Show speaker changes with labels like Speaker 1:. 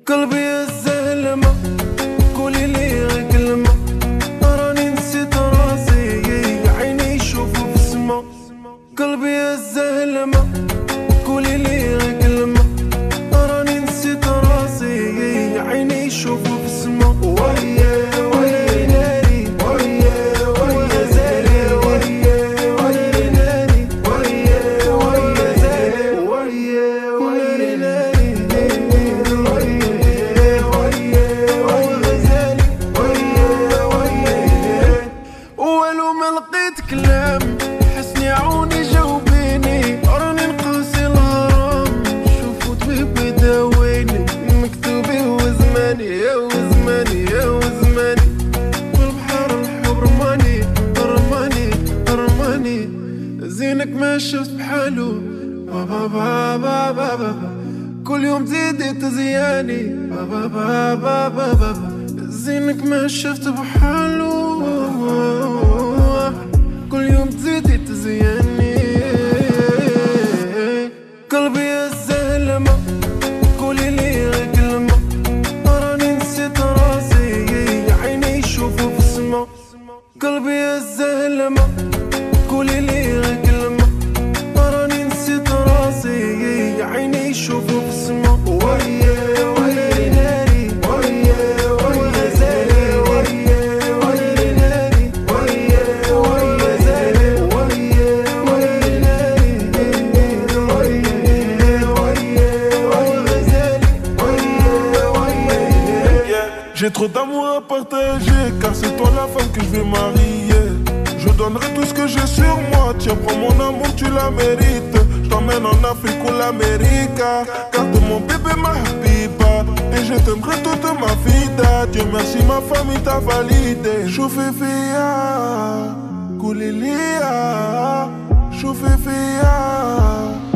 Speaker 1: قلبي الزلمة قولي لي كلمة، راني نسيت راسي عيني يشوفوا في السما. قلبي الزلمة قولي لي كلمة، راني نسيت راسي عيني يشوفوا في السما. ويا ويا ناري ويا ويا زالي ويا ويا ناري ويا ويا زالي ويا ويا ناري ويا ويا زالي ويا ويا. ولو ما لقيت كلام حسني عوني جاوبيني، راني نقاسي الغرام شوفوا طبيب داويني. مكتوبي وزماني يا وزماني يا وزماني، والبحر الحب رماني رماني رماني. زينك ما شفت بحالو بابا بابا بابا، كل يوم تزيدي تزياني بابا بابا بابا. زينك ما شفت بحالو كل يوم تزيدي تزياني. قلبي الزلمة قولي لي كلمة، راني نسيت راسي عيني يشوفوا في السما. قلبي الزلمة قولي لي كلمة، راني نسيت راسي عيني يشوفوا في السما. ويا ويا ناري ويا ويا زالي ويا ويا ناري ويا ويا زالي ويا ويا ناري ويا ويا زالي ويا ويا.
Speaker 2: J'ai trop d'amour à partager, car c'est toi la femme que je vais marier. Je donnerai tout ce que j'ai sur moi, tiens prends mon amour, tu la mérites. Je t'emmène en Afrique ou l'Amérique, garde mon bébé ma habiba, et je t'aimerai toute ma vida. Dieu merci ma famille t'a validé. Choufifia, Koulilia, Choufifia.